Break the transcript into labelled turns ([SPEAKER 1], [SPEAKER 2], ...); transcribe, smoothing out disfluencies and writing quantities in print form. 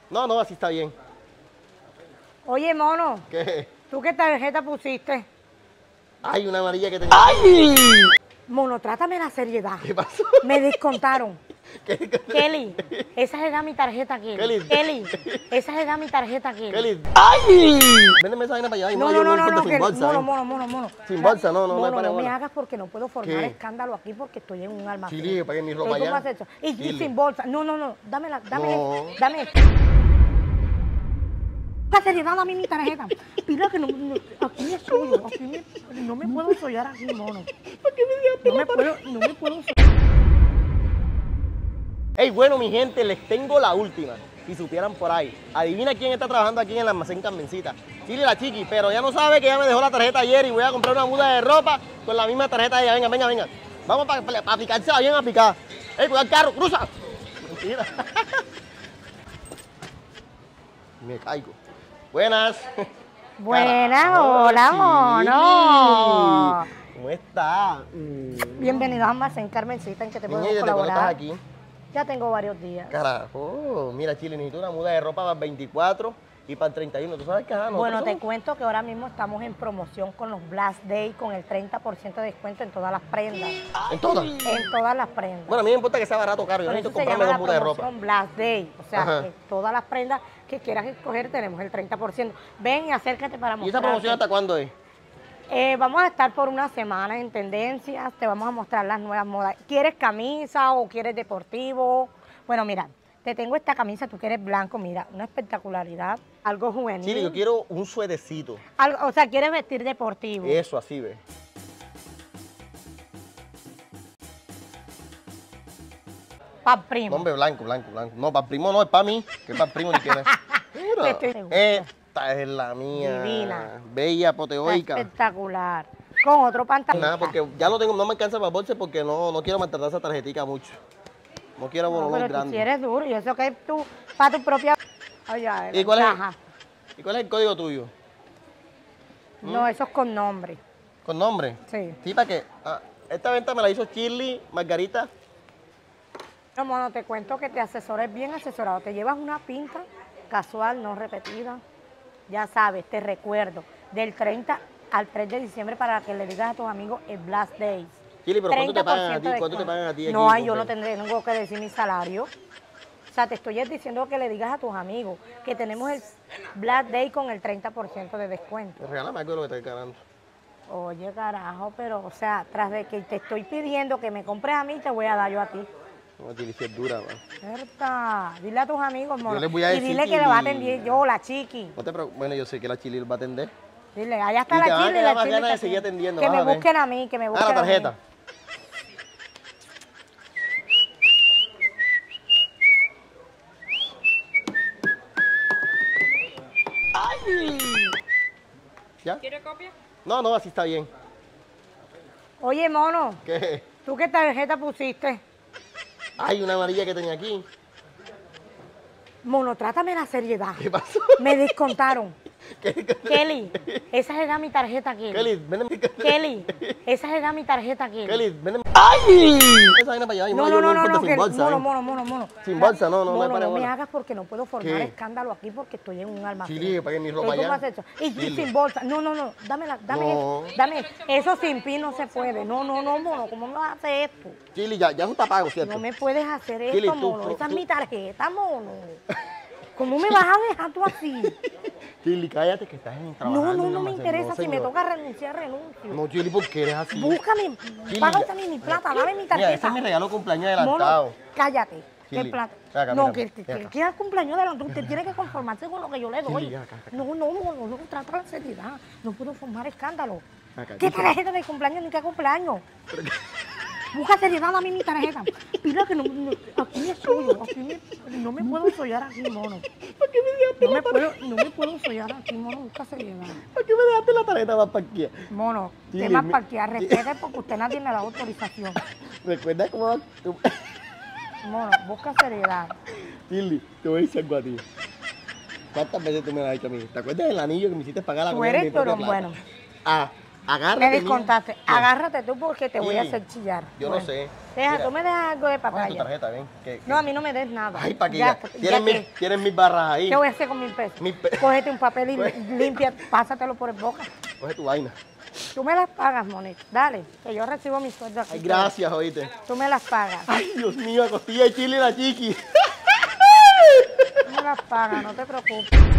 [SPEAKER 1] No, no, así está bien.
[SPEAKER 2] Oye, mono,
[SPEAKER 1] ¿Qué?
[SPEAKER 2] ¿tú qué tarjeta pusiste?
[SPEAKER 1] Ay, una amarilla que tenía.
[SPEAKER 2] ¡Ay! Mono, trátame la seriedad.
[SPEAKER 1] ¿Qué pasó?
[SPEAKER 2] Me descontaron.
[SPEAKER 1] ¿Qué?
[SPEAKER 2] Kelly, esa era mi tarjeta, Kelly.
[SPEAKER 1] Kelly.
[SPEAKER 2] Kelly, esa era mi tarjeta, Kelly.
[SPEAKER 1] Kelly. ¡Ay! Véndeme esa vaina para allá. Ay,
[SPEAKER 2] No,
[SPEAKER 1] yo
[SPEAKER 2] no, no,
[SPEAKER 1] importa
[SPEAKER 2] no,
[SPEAKER 1] sin
[SPEAKER 2] Kelly.
[SPEAKER 1] bolsa.
[SPEAKER 2] Mono.
[SPEAKER 1] Sin bolsa, no,
[SPEAKER 2] Mono,
[SPEAKER 1] para
[SPEAKER 2] no me
[SPEAKER 1] bola.
[SPEAKER 2] hagas porque no puedo formar
[SPEAKER 1] ¿Qué?
[SPEAKER 2] escándalo aquí porque estoy en un almacén.
[SPEAKER 1] Chile, para que mi ropa
[SPEAKER 2] Estoy como
[SPEAKER 1] allá.
[SPEAKER 2] has hecho. Y
[SPEAKER 1] Chile.
[SPEAKER 2] sin bolsa. No, dámela,
[SPEAKER 1] No.
[SPEAKER 2] dame. La seriedad, dame mi tarjeta. Pila que aquí es tuyo. No me puedo sollar aquí, mono. No me puedo sollar.
[SPEAKER 1] Hey, bueno, mi gente, les tengo la última. Si supieran por ahí. Adivina quién está trabajando aquí en el almacén Carmencita. Chile la chiqui, pero ya no sabe que ya me dejó la tarjeta ayer y voy a comprar una muda de ropa con la misma tarjeta de ella. Venga. Vamos para aplicársela bien aplicada. Hey, cuidado el carro, cruza. Mentira. Me caigo. Buenas.
[SPEAKER 2] Buenas,
[SPEAKER 1] Carajo,
[SPEAKER 2] hola,
[SPEAKER 1] Chili.
[SPEAKER 2] mono.
[SPEAKER 1] ¿Cómo estás?
[SPEAKER 2] Bienvenido a Almacén Carmencita, ¿en que te
[SPEAKER 1] Niña,
[SPEAKER 2] podemos
[SPEAKER 1] ¿desde cuándo
[SPEAKER 2] colaborar?
[SPEAKER 1] estás aquí?
[SPEAKER 2] Ya tengo varios días.
[SPEAKER 1] Carajo, mira Chile, necesito una muda de ropa para el 24 y para el 31. ¿Tú sabes qué?
[SPEAKER 2] Bueno, te cuento que ahora mismo estamos en promoción con los Blast Day con el 30% de descuento en todas las prendas.
[SPEAKER 1] ¿En todas?
[SPEAKER 2] En todas las prendas.
[SPEAKER 1] Bueno, a mí me importa que sea barato o caro. Yo
[SPEAKER 2] Por
[SPEAKER 1] necesito
[SPEAKER 2] eso se
[SPEAKER 1] comprarme
[SPEAKER 2] llama
[SPEAKER 1] dos
[SPEAKER 2] la
[SPEAKER 1] mudas de ropa.
[SPEAKER 2] promoción Blast Day. O sea,
[SPEAKER 1] Ajá.
[SPEAKER 2] que todas las prendas que quieras escoger tenemos el 30%. Ven y acércate para
[SPEAKER 1] ¿Y
[SPEAKER 2] mostrarte.
[SPEAKER 1] esa promoción hasta cuándo es?
[SPEAKER 2] Vamos a estar por una semana en tendencias, te vamos a mostrar las nuevas modas. ¿Quieres camisa o quieres deportivo? Bueno, mira, te tengo esta camisa, tú quieres blanco, mira, una espectacularidad, algo juvenil.
[SPEAKER 1] Chile, yo quiero un suedecito.
[SPEAKER 2] O sea, quieres vestir deportivo.
[SPEAKER 1] Eso, así ve.
[SPEAKER 2] Pa' primo.
[SPEAKER 1] No, hombre, blanco. No, para el primo no, es para mí. Que para el primo ni quiere. Mira, esta es la mía.
[SPEAKER 2] Divina.
[SPEAKER 1] Bella,
[SPEAKER 2] Está
[SPEAKER 1] apoteóica.
[SPEAKER 2] espectacular. Con otro pantalón.
[SPEAKER 1] Nada, porque ya lo tengo, no me alcanza para bolsa porque no quiero maltratar esa tarjetica mucho. No quiero
[SPEAKER 2] No,
[SPEAKER 1] bolón
[SPEAKER 2] pero tú
[SPEAKER 1] grande.
[SPEAKER 2] si eres duro, y eso que es tú, para tu propia... Oye,
[SPEAKER 1] ¿Y cuál
[SPEAKER 2] ventaja.
[SPEAKER 1] ¿Y cuál es el código tuyo?
[SPEAKER 2] No, eso es con nombre.
[SPEAKER 1] ¿Con nombre?
[SPEAKER 2] Sí.
[SPEAKER 1] Sí, para que... esta venta me la hizo Shirley Margarita.
[SPEAKER 2] No, mono, te cuento que te asesores bien asesorado. Te llevas una pinta casual, no repetida. Ya sabes, te recuerdo, del 30 al 3 de diciembre para que le digas a tus amigos el Blast Days.
[SPEAKER 1] Shirley, pero ¿cuánto te pagan a
[SPEAKER 2] 30%
[SPEAKER 1] ti?
[SPEAKER 2] de
[SPEAKER 1] ¿Cuánto te
[SPEAKER 2] descuento.
[SPEAKER 1] pagan a ti?
[SPEAKER 2] No,
[SPEAKER 1] aquí,
[SPEAKER 2] yo no
[SPEAKER 1] compadre?
[SPEAKER 2] tengo que decir mi salario. O sea, te estoy diciendo que le digas a tus amigos que tenemos el Blast Day con el 30% de descuento.
[SPEAKER 1] Regálame algo de lo que estás ganando.
[SPEAKER 2] Oye, carajo, pero, o sea, tras de que te estoy pidiendo que me compres a mí, te voy a dar yo a ti.
[SPEAKER 1] No, Shirley, sí es dura, man.
[SPEAKER 2] Cierta. Dile a tus amigos, mono.
[SPEAKER 1] Yo les voy a
[SPEAKER 2] y
[SPEAKER 1] decir
[SPEAKER 2] dile que
[SPEAKER 1] que
[SPEAKER 2] le va a
[SPEAKER 1] mi-
[SPEAKER 2] atender yo, la chiqui.
[SPEAKER 1] No te preocupes. Bueno, yo sé que la Chile va a atender.
[SPEAKER 2] Dile, allá está
[SPEAKER 1] Y te
[SPEAKER 2] la
[SPEAKER 1] van a
[SPEAKER 2] chile.
[SPEAKER 1] quedar
[SPEAKER 2] La
[SPEAKER 1] más
[SPEAKER 2] chile
[SPEAKER 1] ganas de
[SPEAKER 2] está
[SPEAKER 1] seguir
[SPEAKER 2] aquí.
[SPEAKER 1] atendiendo,
[SPEAKER 2] Que
[SPEAKER 1] vas
[SPEAKER 2] me
[SPEAKER 1] a ver.
[SPEAKER 2] busquen a mí, que me busquen
[SPEAKER 1] Ah, la
[SPEAKER 2] a mí.
[SPEAKER 1] tarjeta. ¿Ya?
[SPEAKER 3] ¿Quiere copia?
[SPEAKER 1] No, así está bien.
[SPEAKER 2] Oye, mono,
[SPEAKER 1] ¿Qué?
[SPEAKER 2] ¿tú qué tarjeta pusiste?
[SPEAKER 1] Ay, una amarilla que tenía aquí.
[SPEAKER 2] Mono, trátame la seriedad.
[SPEAKER 1] ¿Qué pasó?
[SPEAKER 2] Me descontaron.
[SPEAKER 1] ¿Qué?
[SPEAKER 2] Kelly, esa era mi tarjeta, Kelly.
[SPEAKER 1] Kelly, véndeme.
[SPEAKER 2] Kelly, esa era mi tarjeta, Kelly.
[SPEAKER 1] Kelly, véndeme. ¡Ay! Esa vaina para allá. Ay,
[SPEAKER 2] No,
[SPEAKER 1] yo
[SPEAKER 2] no,
[SPEAKER 1] importa sin
[SPEAKER 2] Kelly.
[SPEAKER 1] bolsa.
[SPEAKER 2] Mono.
[SPEAKER 1] Sin bolsa, no
[SPEAKER 2] Mono,
[SPEAKER 1] para
[SPEAKER 2] no me
[SPEAKER 1] bola.
[SPEAKER 2] hagas porque no puedo formar
[SPEAKER 1] ¿Qué?
[SPEAKER 2] escándalo aquí porque estoy en un almacén.
[SPEAKER 1] Chile, para que mi ropa
[SPEAKER 2] Estoy como
[SPEAKER 1] allá.
[SPEAKER 2] has hecho. Y
[SPEAKER 1] Chile.
[SPEAKER 2] sin bolsa. No. Dame
[SPEAKER 1] No.
[SPEAKER 2] dame. Eso sin pin no se puede. No, mono. ¿Cómo me vas a hacer esto?
[SPEAKER 1] Chile, ya eso está pago, ¿cierto?
[SPEAKER 2] No me puedes hacer esto,
[SPEAKER 1] Chile, tú,
[SPEAKER 2] mono. Esa es
[SPEAKER 1] tú.
[SPEAKER 2] mi tarjeta, mono. ¿Cómo me vas a dejar tú así?
[SPEAKER 1] Chile, cállate que estás en trabajo.
[SPEAKER 2] No me interesa. Si me toca renunciar, renuncio.
[SPEAKER 1] No, Chile, ¿por qué eres así?
[SPEAKER 2] Búscame,
[SPEAKER 1] Chile,
[SPEAKER 2] págate mi plata, dame mi tarjeta.
[SPEAKER 1] Mira, ese es mi regalo de cumpleaños adelantado.
[SPEAKER 2] Mono, cállate.
[SPEAKER 1] Chile,
[SPEAKER 2] ¿Qué plata?
[SPEAKER 1] ven acá,
[SPEAKER 2] No,
[SPEAKER 1] mira,
[SPEAKER 2] que
[SPEAKER 1] ven acá.
[SPEAKER 2] queda cumpleaños adelantado. Usted tiene que conformarse con lo que yo le doy.
[SPEAKER 1] Chile, ven acá.
[SPEAKER 2] No, trata la seriedad. No puedo formar escándalo.
[SPEAKER 1] Acá,
[SPEAKER 2] ¿Qué
[SPEAKER 1] dice-
[SPEAKER 2] tarjeta de cumpleaños ni qué cumpleaños? Busca seriedad, dame mi tarjeta. Pila que aquí es tuyo. No me puedo sollar aquí, mono. No me puedo sollar aquí, mono. Busca seriedad.
[SPEAKER 1] ¿Por qué me dejaste la tarjeta más parqueada?
[SPEAKER 2] Mono,
[SPEAKER 1] Chile,
[SPEAKER 2] temas
[SPEAKER 1] mi-
[SPEAKER 2] parquear, respete porque usted nadie me da autorización.
[SPEAKER 1] ¿Recuerdas cómo tú...
[SPEAKER 2] Mono, busca seriedad.
[SPEAKER 1] Chile, te voy a decir algo a ti. ¿Cuántas veces tú me lo has dicho a mí? ¿Te acuerdas del anillo que me hiciste pagar la
[SPEAKER 2] Tú
[SPEAKER 1] comida de mi
[SPEAKER 2] eres
[SPEAKER 1] propia
[SPEAKER 2] torón
[SPEAKER 1] plata?
[SPEAKER 2] bueno.
[SPEAKER 1] Agárrate.
[SPEAKER 2] Me descontaste.
[SPEAKER 1] mía.
[SPEAKER 2] Agárrate tú porque te voy a
[SPEAKER 1] Sí.
[SPEAKER 2] hacer chillar.
[SPEAKER 1] Yo
[SPEAKER 2] Bueno,
[SPEAKER 1] no sé.
[SPEAKER 2] Deja,
[SPEAKER 1] Mira,
[SPEAKER 2] tú me dejas algo de
[SPEAKER 1] coge tu
[SPEAKER 2] papaya.
[SPEAKER 1] tarjeta, ven.
[SPEAKER 2] No, a mí no me des nada.
[SPEAKER 1] Ay, para que
[SPEAKER 2] Ya,
[SPEAKER 1] ya.
[SPEAKER 2] ya que-
[SPEAKER 1] Tienes mis barras ahí.
[SPEAKER 2] ¿Qué voy a hacer con 1,000 pesos?
[SPEAKER 1] 1,000 pesos.
[SPEAKER 2] Cógete un papel y
[SPEAKER 1] Pues-
[SPEAKER 2] limpia, pásatelo por el boca.
[SPEAKER 1] Coge tu vaina.
[SPEAKER 2] Tú me las pagas, monito. Dale, que yo recibo mi sueldo aquí.
[SPEAKER 1] Ay, gracias, oíste.
[SPEAKER 2] Tú me las pagas.
[SPEAKER 1] Ay, Dios mío, costilla de chile y la chiqui.
[SPEAKER 2] Tú me las pagas, no te preocupes.